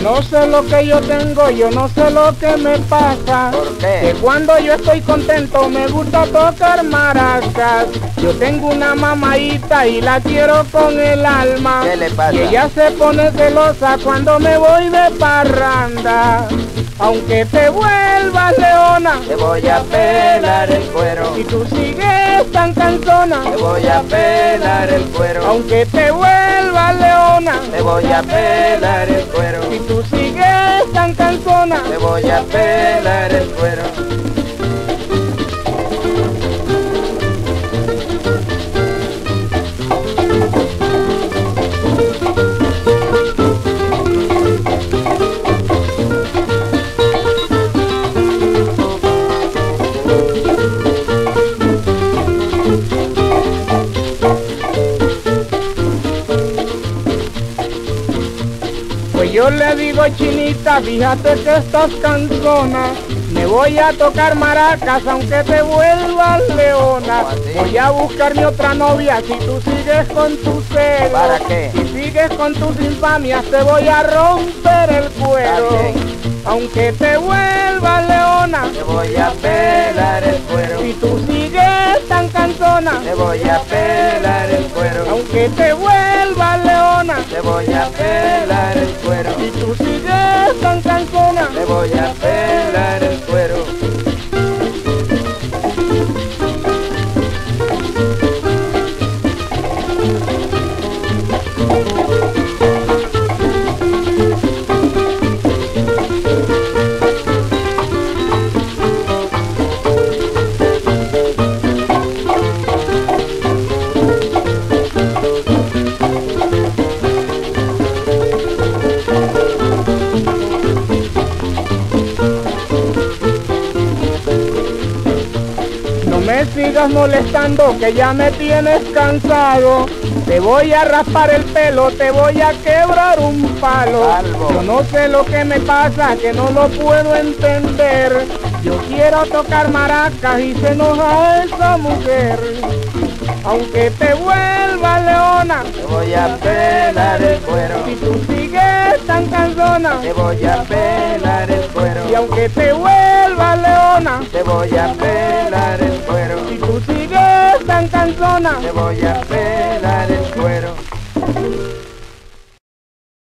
no sé lo que yo tengo, yo no sé lo que me pasa. ¿Por qué? Que cuando yo estoy contento me gusta tocar maracas. Yo tengo una mamaita y la quiero con el alma. ¿Qué le pasa? Y ella se pone celosa cuando me voy de parranda. Aunque te vuelvas leona, Te voy a pelar el cuero. si tú sigues tan cansona, Te voy a pelar el cuero. aunque te vuelvas leona, Te voy a pelar el cuero. si tú sigues tan cansona, Te voy a pelar el cuero. pues yo le digo, chinita, fíjate que estás cansona, me voy a tocar maracas aunque te vuelvas leona. ¿Cómo así? Voy a buscarme otra novia si tú sigues con tus celos. ¿Para qué? Si sigues con tus infamias te voy a romper el cuero. Está bien. Aunque te vuelvas leona, Te voy a pelar el cuero. si tú sigues tan cansona, Te voy a pelar el cuero. aunque te vuelvas leona, Te voy a pelar el cuero. si tú sigues tan cansona, Te voy a pelar el cuero. no me sigas molestando que ya me tienes cansado. Te voy a raspar el pelo, te voy a quebrar un palo. Calvo. Yo no sé lo que me pasa, que no lo puedo entender. Yo quiero tocar maracas y se enoja esa mujer. Aunque te vuelvas leona, Te voy a pelar el cuero. si tú sigues tan cansona, Te voy a pelar el cuero. y aunque te vuelvas leona, Te voy a pelar el cuero. si tú sigues tan cansona, Te voy a pelar el cuero.